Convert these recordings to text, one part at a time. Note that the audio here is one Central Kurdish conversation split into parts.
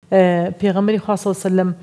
پێغەمبەری خوا صلی الله علیه و سلم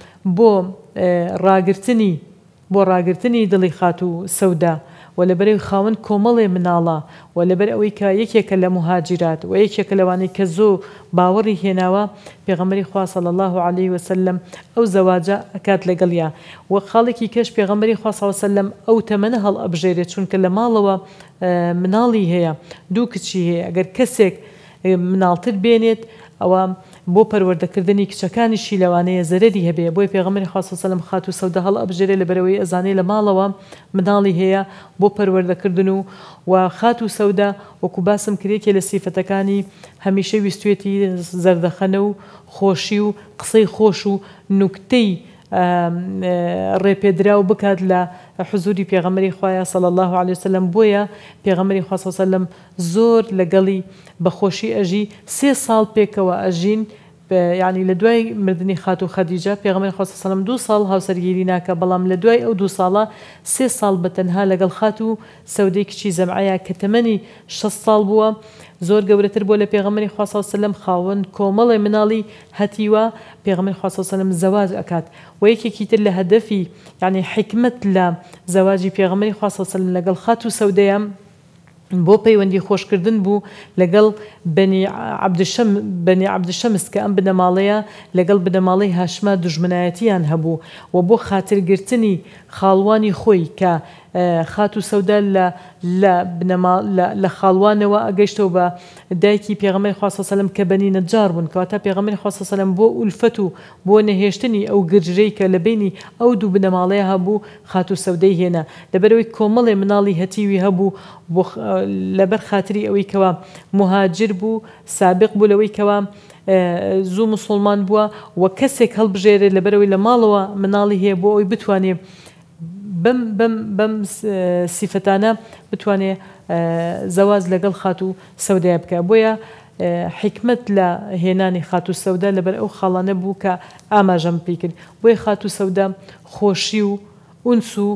بۆ ڕاگرتنی دڵی خاتو سەودا و لەبەرەوەی خاوەن کۆمەڵێ مناڵە و لەبەر ئەوەی کە یەکێکە لە مهاجرات و یەکێکە لەوانەی کە زۆر باوەڕی هێناوە پێغەمبەری خوا صلی الله علیه و سلم ئەو زەواجە ئەکات لەگەڵیا و خاڵێکی کەش پێغەمبەری خوا صلی الله علیه و سلم ئەو تەمەنە هەڵ ئەبژێرێت چونکە لە ماڵەوە مناڵی هەیە دوو کچی هەیە ئەگەر کەسێک مناڵتر بێنێت ئەوە بۆ پەروەردەکردنی کچەکانیشی لەوانەیە زەرەری هەبێ بۆی پێغەمبەری خوا صلی الله علیه و سلم خاتو سەودا هەڵ ئەبژێرێ لەبەرەوەی ئەزانێ لە ماڵەوە مناڵی هەیە بۆ پەروەردەکردن و خاتو سەودا وەکو باسم کرێکی لە سیفەتەکانی هەمیشە ویستوێتی زەردەخەنە و خۆشی و قسەی خۆش و نوکتەی ڕێپێدرا و بکات لە حزوری پێغەمبەری خوایە صلی الله علیه و سلم بۆیە پێغەمبەری خوا صلی الله علیه و سلم زۆر لەگەڵی بەخۆشی ئەژی 3 ساڵ پێکەوە ئەژین يعني لدواي مردني خاتو خديجة بيغمبر خاص صلى الله عليه وسلم 2 ساڵ هاوسەرگیری ناکە بەڵام لدواي ئەو 2 ساڵە 3 ساڵ بەتەنها لەگەڵ خاتو سەودەی کچی زەمعەیە کە تەمەنی 6 ساڵ بووە زۆر گەورەتر بۆ لە پێغەمبەری خوا صلی الله علیه و سلم خاوەن کۆمەڵێ مناڵی هەتیوە پێغەمبەری خوا صلی الله علیه و سلم زەواج ئەکات و یەکێکی تر لە هەدەفی يعني حکمت لە زەواجی پێغەمبەری خوا صلی الله علیه و سلم لەگەڵ خاتو سەودەیە بۆ پەیوەندی خۆشکردن بوو لەگەڵ بەنی عەبدشەمس کە ئەم بنەماڵەیە لەگەڵ بنەماڵەی هاشمە دوژمنایەتیان هەبوو و بۆ خاترگرتنی خاڵوانی خۆی کە خاتو سەودا لە خاڵوانەوە ئەگەیشتەوە بە دایکی پێغەمبەری خوا صلی الله علیه و سلم کە بەنی نەجار بوون کەواتە پێغەمبەری خوا صلی الله علیه و سلم بۆ ئولفەت و بۆ نەهێشتنی ئەو گرژەی کە لە بینی ئەو دوو بنەماڵەیە هەبوو خاتو سەودەی هێنا لەبەرەوەی کۆمەڵێ مناڵی هەتیوی هەبوو لەبەر خاتری ئەوەی کەوا مهاجر بوو سابق بوو لەوەی کەوا زوو مسلمان بووە و کەسێک هەڵبژێرێت لەبەرەوەی لە ماڵەوە مناڵی هەیە بۆ ئەوی بتوانێت بەم سیفەتانە بتوانێت زەواج لەگەڵ خاتو سەودای بکە بۆیە حکمت لە هێنانی خاتو سەودا لەبەر ئەو خاڵانە بوو کە ئاماژەم پێی کرد بۆیە خاتو سەودا خۆشی و ئونس و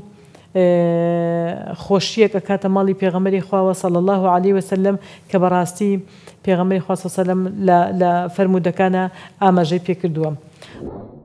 خۆشیەک ئەکاتە ماڵی پێغەمبەری خواوە صلی الله علیه و سلم کە بەڕاستی پێغەمبەری خوا صلی الله علیه و سلم لە فەرمودەکانە ئاماژەی پێ کردووە.